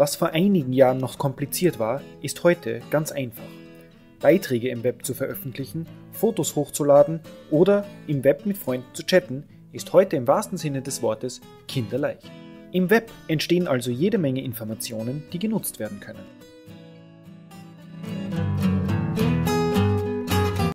Was vor einigen Jahren noch kompliziert war, ist heute ganz einfach. Beiträge im Web zu veröffentlichen, Fotos hochzuladen oder im Web mit Freunden zu chatten, ist heute im wahrsten Sinne des Wortes kinderleicht. Im Web entstehen also jede Menge Informationen, die genutzt werden können.